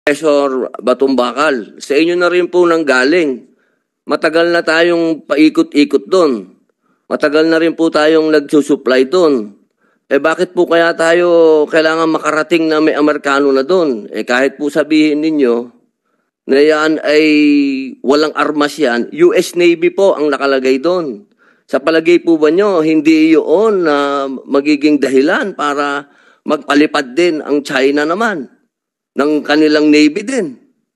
Professor Batumbakal, sa inyo na rin po nang galing. Matagal na tayong paikot-ikot doon. Matagal na rin po tayong nagsusupply doon. Bakit po kaya tayo kailangan makarating na may Amerikano na doon? Kahit po sabihin ninyo na yan ay walang armas yan, US Navy po ang nakalagay doon. Sa palagay po ba nyo, hindi yun na magiging dahilan para magpalipad din ang China naman ng kanilang Navy din?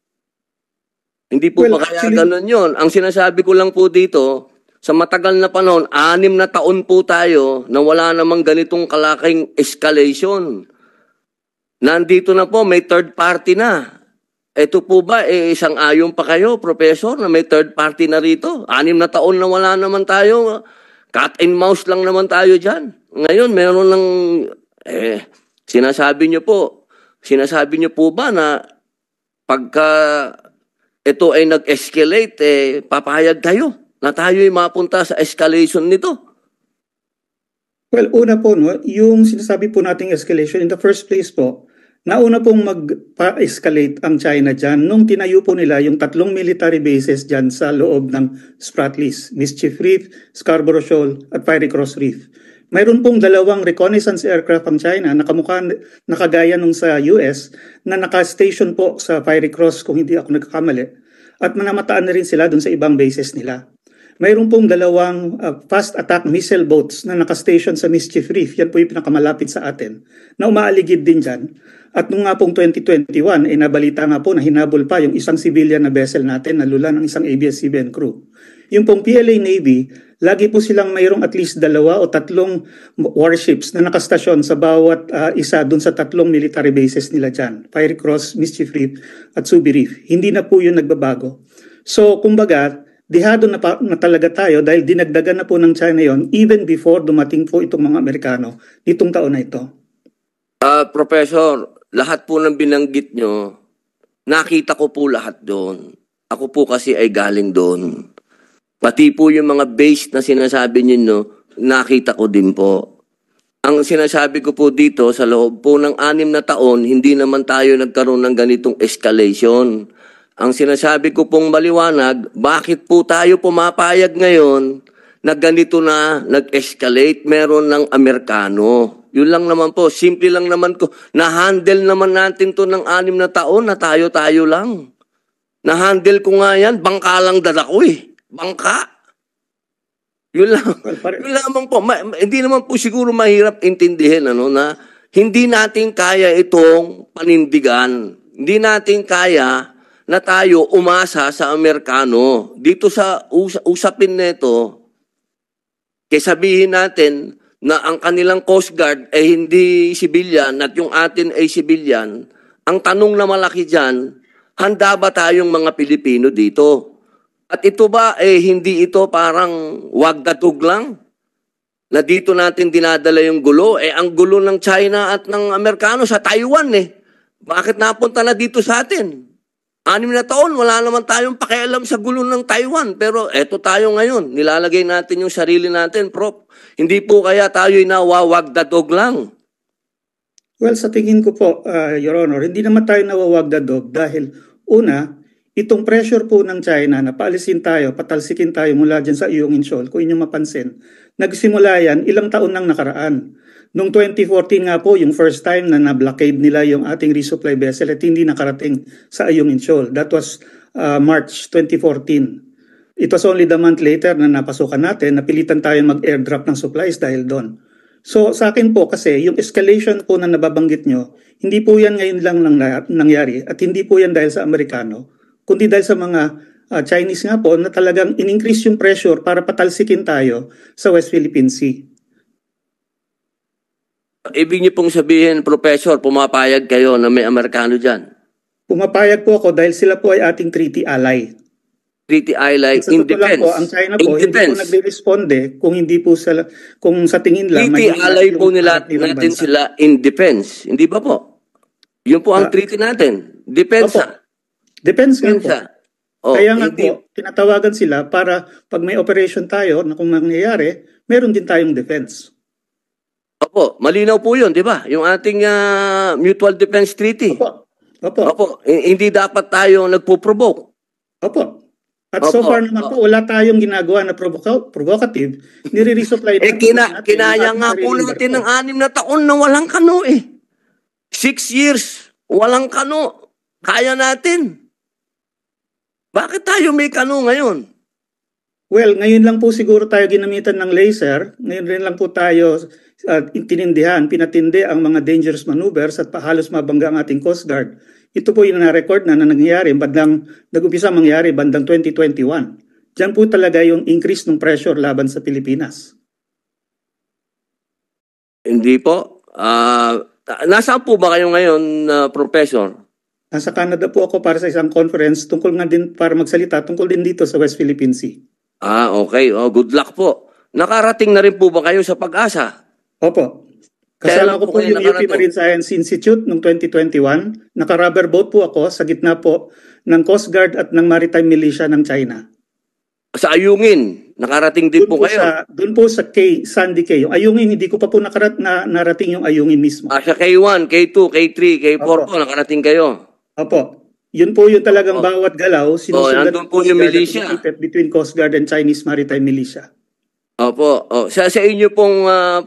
Hindi po ba kaya ganun yun? Ang sinasabi ko lang po dito, sa matagal na panahon, 6 na taon po tayo na wala namang ganitong kalaking escalation. Nandito na po, may third party na. Ito po ba, isang ayon pa kayo, Professor, na may third party na rito? 6 na taon na wala naman tayo. Cat and mouse lang naman tayo dyan. Ngayon, meron ng, sinasabi nyo po ba na pagka ito ay nag-escalate, papayag tayo na tayo'y mapunta sa escalation nito? Well, una po, no, yung sinasabi po nating escalation, in the first place po, nauna pong mag-escalate ang China dyan nung tinayo po nila yung 3 military bases dyan sa loob ng Spratlys, Mischief Reef, Scarborough Shoal at Fiery Cross Reef. Mayroon pong 2 reconnaissance aircraft ang China nakagaya nung sa US na naka-station po sa Fiery Cross kung hindi ako nagkakamali at manamataan na rin sila dun sa ibang bases nila. Mayroon pong 2 fast attack missile boats na naka-station sa Mischief Reef. Yan po yung pinakamalapit sa atin na umaaligid din dyan. At nung nga pong 2021, nabalita nga po na hinabol pa yung isang civilian na vessel natin na lula ng isang ABS-CBN crew. Yung pong PLA Navy, lagi po silang mayroong at least 2 o 3 warships na nakastasyon sa bawat isa dun sa 3 military bases nila dyan. Fiery Cross, Mischief Reef at Subi Reef. Hindi na po yun nagbabago. So, kumbaga, dihado na talaga tayo dahil dinagdagan na po ng China yon even before dumating po itong mga Amerikano nitong taon na ito. Professor, lahat po ng binanggit nyo, nakita ko po lahat doon. Ako po kasi ay galing doon. Pati po yung mga base na sinasabi niyo, nakita ko din po. Ang sinasabi ko po dito, sa loob po ng 6 na taon, hindi naman tayo nagkaroon ng ganitong escalation. Ang sinasabi ko pong maliwanag, bakit po tayo pumapayag ngayon na ganito na nag-escalate, meron ng Amerikano? Yun lang naman po, simple lang naman ko. Na-handle naman natin to ng 6 na taon na tayo-tayo lang. Na-handle ko nga yan, bangka lang dala ko Bangka. Yun lang. Yun lamang po. Hindi naman po siguro mahirap intindihin na hindi natin kaya itong panindigan. Hindi natin kaya na tayo umasa sa Amerikano. Dito sa usapin nito, sabihin natin na ang kanilang Coast Guard ay hindi civilian at yung atin ay civilian, ang tanong na malaki dyan, handa ba tayong mga Pilipino dito? At ito ba, hindi ito parang wagdatog lang? Na dito natin dinadala yung gulo? Ang gulo ng China at ng Amerikano sa Taiwan Bakit napunta na dito sa atin? 6 na taon, wala naman tayong pakialam sa gulo ng Taiwan. Pero eto tayo ngayon, nilalagay natin yung sarili natin, Prof. Hindi po kaya tayo'y nawawagdadog lang? Well, sa tingin ko po, Your Honor, hindi naman tayo nawawagdadog dahil una, itong pressure po ng China na paalisin tayo, patalsikin tayo mula dyan sa Iyong Incheon, kung inyong mapansin, nagsimula yan ilang taon nang nakaraan. Noong 2014 nga po, yung first time na na-blockade nila yung ating resupply vessel at hindi nakarating sa Iyong Incheon. That was March 2014. It was only the month later na napasukan natin, napilitan tayo mag-airdrop ng supplies dahil doon. So sa akin po kasi, yung escalation po na nababanggit nyo, hindi po yan ngayon lang nangyari at hindi po yan dahil sa Amerikano, kundi dahil sa mga Chinese nga po na talagang in-increase yung pressure para patalsikin tayo sa West Philippine Sea. Ibig niyo pong sabihin, Professor, pumapayag kayo na may Amerikano dyan? Pumapayag po ako dahil sila po ay ating treaty ally. Treaty ally in defense. Po, ang China po, hindi po nagre-responde kung hindi po kung sa tingin lang. Treaty ally po natin sila in defense. Hindi ba po? Yun po ang treaty natin. Depensa. Defense nga po. Kaya nga po, tinatawagan sila para pag may operation tayo na kung mangyayari, meron din tayong defense. Opo, malinaw po yun, di ba? Yung ating Mutual Defense Treaty. Opo. Opo. Opo, hindi dapat tayo nagpo-provoke. Opo. At so Opo. far naman po, wala tayong ginagawa na provocative. Nire-resupply Kinaya nga po natin ng 6 na taon na walang kano eh. 6 years, walang kano. Kaya natin. Bakit tayo may kano ngayon? Well, ngayon lang po siguro tayo ginamitan ng laser. Ngayon rin lang po tayo pinatindi ang mga dangerous maneuvers at halos mabangga ang ating Coast Guard. Ito po yung na-record na nangyari, nag-umpisa mangyari bandang 2021. Diyan po talaga yung increase ng pressure laban sa Pilipinas. Hindi po. Nasaan po ba kayo ngayon, Professor? Nasa Canada po ako para sa isang conference tungkol nga din para magsalita tungkol din dito sa West Philippine Sea. Okay. Good luck po. Nakarating na rin po ba kayo sa Pag-asa? Opo. Kailan Kasama ko po kayo yung UP Marine Science Institute noong 2021. Naka-rubber boat po ako sa gitna po ng Coast Guard at ng Maritime Militia ng China. Sa Ayungin, nakarating din po kayo? Doon po sa Sandy Cay. Yung Ayungin, hindi ko pa po narating yung Ayungin mismo. Sa K1, K2, K3, K4 po, nakarating kayo? Opo. Yun po yung talagang bawat galaw. Nandun po yung militia. Between Coast Guard and Chinese Maritime Militia. Opo. Sa inyo pong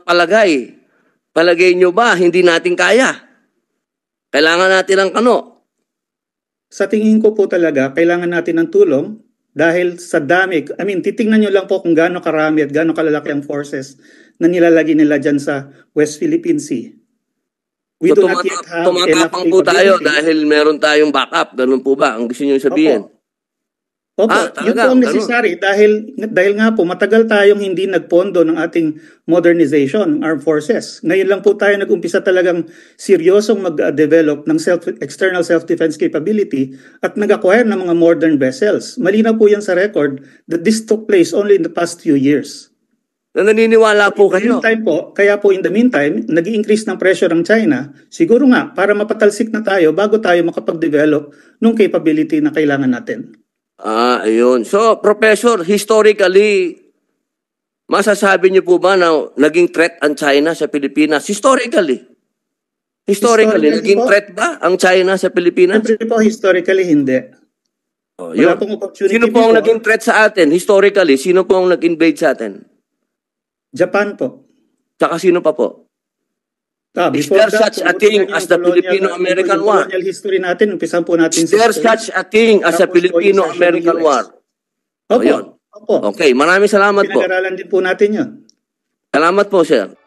palagay nyo ba, hindi natin kaya? Kailangan natin ng kano? Sa tingin ko po talaga, kailangan natin ng tulong dahil sa dami. Titingnan nyo lang po kung gaano karami at gaano kalalaki ang forces na nilalagay nila dyan sa West Philippine Sea. We do not yet have tumatapang po tayo dahil meron tayong backup. Ganun po ba? Ang gusto nyo sabihin? Opo, yun po ang necessary dahil nga po matagal tayong hindi nagpondo ng ating modernization, armed forces. Ngayon lang po tayo nag-umpisa talagang seryosong mag-develop ng external self-defense capability at nag-acquire ng mga modern vessels. Malinaw po yan sa record that this took place only in the past few years. Naniniwala po kayo? Kaya po in the meantime, nag-i-increase ng pressure ng China, siguro nga para mapatalsik na tayo bago tayo makapag-develop ng capability na kailangan natin. Ayun. So, Professor, historically, masasabi niyo po ba na naging threat ang China sa Pilipinas? Historically, naging threat ba ang China sa Pilipinas? Siyempre po, historically, hindi. Yun. Sino po ang naging threat sa atin? Historically, sino po ang nag-invade sa atin? Japan po. Saka sino pa po? Is there such a thing as the Filipino-American War? Colonial history natin, umpisan po natin. Is there such a thing as a Filipino-American War? Opo. Okay, maraming salamat po. Pinag-aralan din po natin yun. Salamat po, sir.